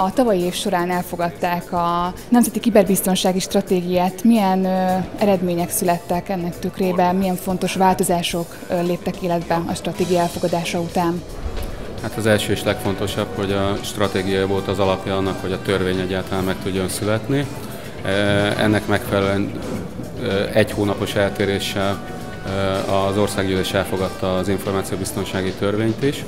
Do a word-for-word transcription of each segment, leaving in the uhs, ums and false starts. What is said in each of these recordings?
A tavalyi év során elfogadták a Nemzeti Kiberbiztonsági Stratégiát. Milyen ö, eredmények születtek ennek tükrében, milyen fontos változások ö, léptek életbe a stratégia elfogadása után? Hát az első és legfontosabb, hogy a stratégia volt az alapja annak, hogy a törvény egyáltalán meg tudjon születni. Ennek megfelelően egy hónapos eltéréssel az országgyűlés elfogadta az információbiztonsági törvényt is.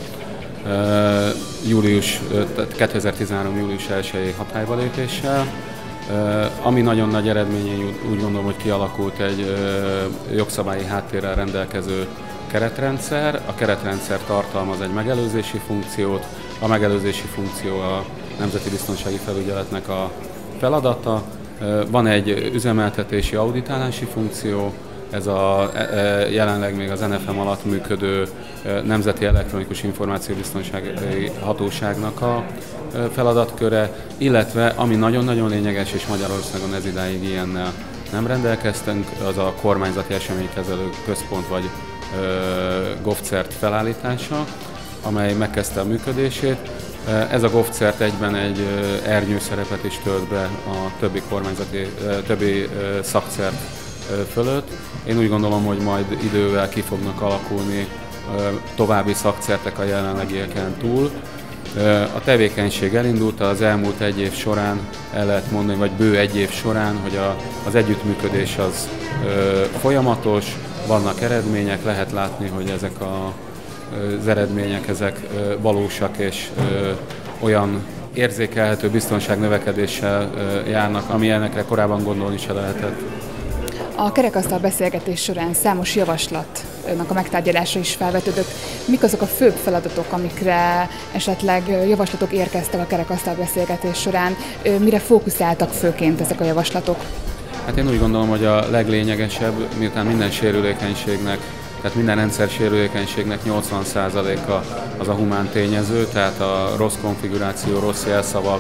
Július, kétezer-tizenhárom. július elsejei hatályba lépéssel. Ami nagyon nagy eredmény, én úgy gondolom, hogy kialakult egy jogszabályi háttérrel rendelkező keretrendszer. A keretrendszer tartalmaz egy megelőzési funkciót, a megelőzési funkció a Nemzeti Biztonsági Felügyeletnek a feladata. Van egy üzemeltetési auditálási funkció, ez a jelenleg még az en ef em alatt működő Nemzeti Elektronikus Információbiztonsági Hatóságnak a feladatköre, illetve ami nagyon-nagyon lényeges, és Magyarországon ez idáig ilyennel nem rendelkeztünk, az a kormányzati eseménykezelő központ vagy GovCert felállítása, amely megkezdte a működését. Ez a GovCert egyben egy ernyő szerepet is tölt be a többi kormányzati, többi szakcert fölött. Én úgy gondolom, hogy majd idővel ki fognak alakulni további szakcertek a jelenlegieken túl. A tevékenység elindult az elmúlt egy év során, el lehet mondani, vagy bő egy év során, hogy a, az együttműködés az folyamatos, vannak eredmények, lehet látni, hogy ezek a, az eredmények ezek valósak és olyan érzékelhető biztonságnövekedéssel járnak, ami ennek korábban gondolni se lehetett. A kerekasztal beszélgetés során számos javaslatnak a megtárgyalása is felvetődött. Mik azok a főbb feladatok, amikre esetleg javaslatok érkeztek a kerekasztal beszélgetés során? Mire fókuszáltak főként ezek a javaslatok? Hát én úgy gondolom, hogy a leglényegesebb, miután minden sérülékenységnek, tehát minden rendszer sérülékenységnek nyolcvan százaléka az a humán tényező, tehát a rossz konfiguráció, rossz jelszavak,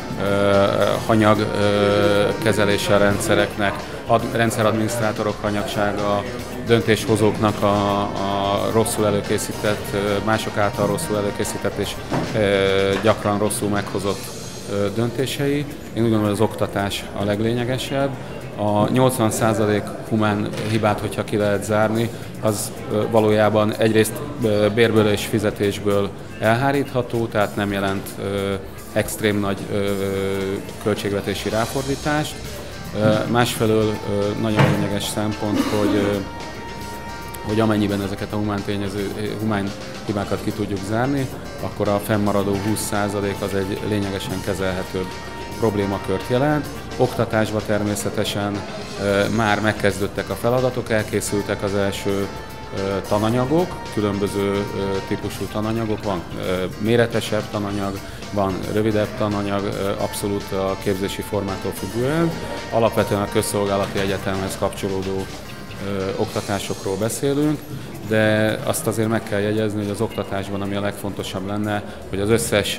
hanyag kezelése a rendszereknek, a rendszeradminisztrátorok hanyagsága, döntéshozóknak a, a rosszul előkészített, mások által rosszul előkészített és gyakran rosszul meghozott döntései. Én úgy gondolom, hogy az oktatás a leglényegesebb. A nyolcvan százalék humán hibát, hogyha ki lehet zárni, az valójában egyrészt bérből és fizetésből elhárítható, tehát nem jelent extrém nagy költségvetési ráfordítást. Másfelől nagyon lényeges szempont, hogy, hogy amennyiben ezeket a humán tényező, humán hibákat ki tudjuk zárni, akkor a fennmaradó húsz százalék az egy lényegesen kezelhetőbb problémakört jelent. Oktatásban természetesen már megkezdődtek a feladatok, elkészültek az első tananyagok, különböző típusú tananyagok, van méretesebb tananyag, van rövidebb tananyag, abszolút a képzési formától függően. Alapvetően a közszolgálati egyetemhez kapcsolódó oktatásokról beszélünk, de azt azért meg kell jegyezni, hogy az oktatásban, ami a legfontosabb lenne, hogy az összes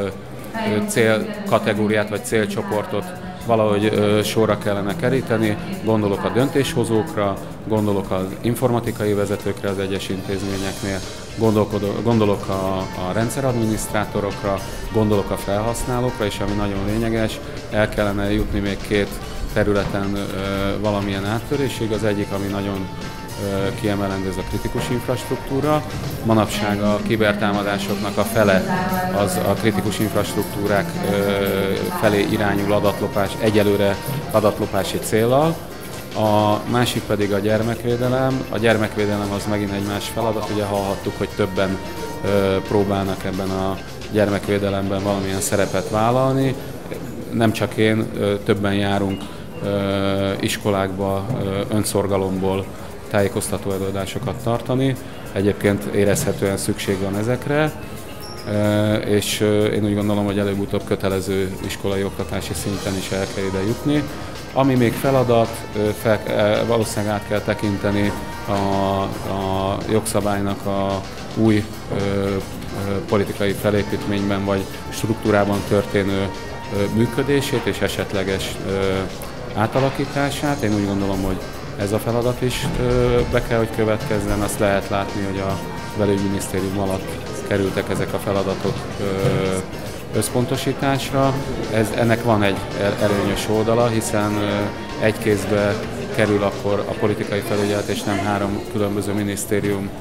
célkategóriát vagy célcsoportot valahogy sorra kellene keríteni, gondolok a döntéshozókra, gondolok az informatikai vezetőkre az egyes intézményeknél, gondolok a, a rendszeradminisztrátorokra, gondolok a felhasználókra, és ami nagyon lényeges, el kellene jutni még két területen valamilyen áttörésig. Az egyik, ami nagyon kiemelendő, ez a kritikus infrastruktúra. Manapság a kibertámadásoknak a fele az a kritikus infrastruktúrák felé irányul adatlopás, egyelőre adatlopási céllal. A másik pedig a gyermekvédelem. A gyermekvédelem az megint egy más feladat, ugye hallhattuk, hogy többen próbálnak ebben a gyermekvédelemben valamilyen szerepet vállalni. Nem csak én, többen járunk iskolákba önszorgalomból tájékoztató előadásokat tartani. Egyébként érezhetően szükség van ezekre, és én úgy gondolom, hogy előbb-utóbb kötelező iskolai oktatási szinten is el kell ide jutni. Ami még feladat, fel, valószínűleg át kell tekinteni a, a jogszabálynak a új ö, ö, politikai felépítményben vagy struktúrában történő ö, működését és esetleges ö, átalakítását. Én úgy gondolom, hogy ez a feladat is ö, be kell, hogy következzen. Azt lehet látni, hogy a belügyminisztérium alatt kerültek ezek a feladatok ö, összpontosításra. Ez, ennek van egy előnyös oldala, hiszen egy kézbe kerül akkor a politikai felügyelet, és nem három különböző minisztérium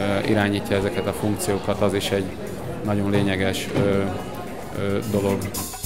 irányítja ezeket a funkciókat, az is egy nagyon lényeges dolog.